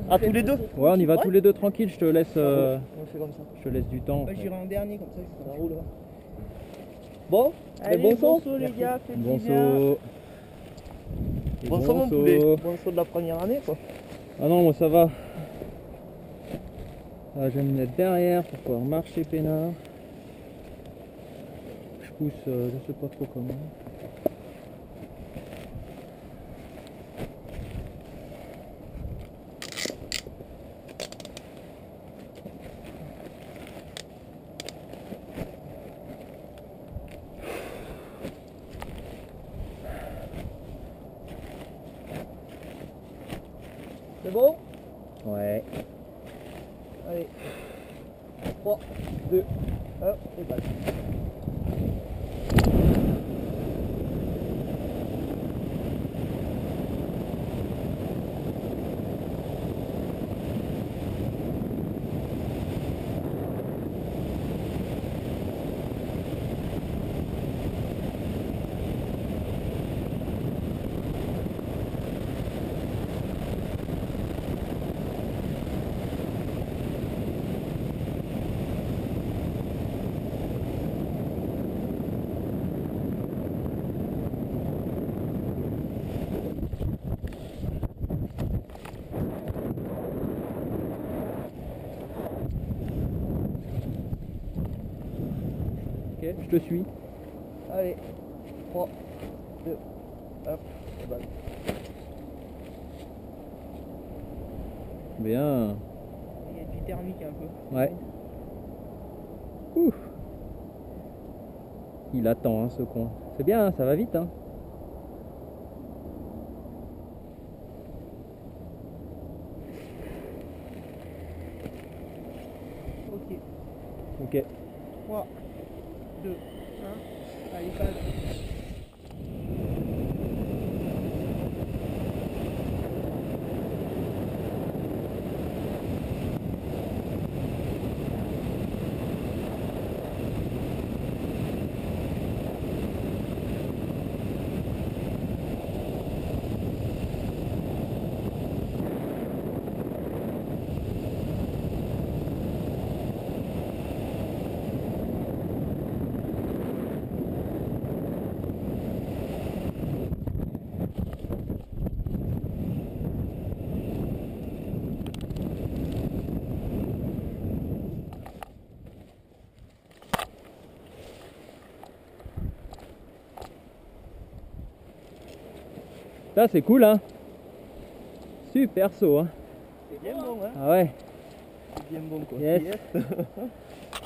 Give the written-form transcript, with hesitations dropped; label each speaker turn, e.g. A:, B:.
A: Ah, tous les deux?
B: Ouais, on y va tous les deux tranquille, je te laisse,
A: On fait comme ça.
B: je te laisse du temps.
C: Moi j'irai en dernier comme ça,
A: Ça roule. Bon,
C: allez,
A: bon
C: bon
A: saut.
C: saut les gars, faites
B: Bon
C: du bien.
B: saut. Et
A: Bon saut mon poulet. Bon saut de la première année quoi.
B: Ah non, moi ça va. Ah, je vais me mettre derrière pour pouvoir marcher peinard. Je pousse, je sais pas trop comment.
A: C'est bon?
B: Ouais.
A: Allez. 3, 2, 1, et balle.
B: Ok, je te suis.
A: Allez. 3, 2, 1, et balle.
B: Bien.
C: Il y a du thermique un peu.
B: Ouais. Ouf. Il attend hein, ce con. C'est bien, ça va vite hein.
C: Ok.
B: Ok.
C: 3, 2, 1. Allez, balle.
B: Ça c'est cool hein. Super saut hein.
A: C'est bien bon hein.
B: Ah ouais.
A: C'est bien bon quoi.
B: Yes.
A: Yes.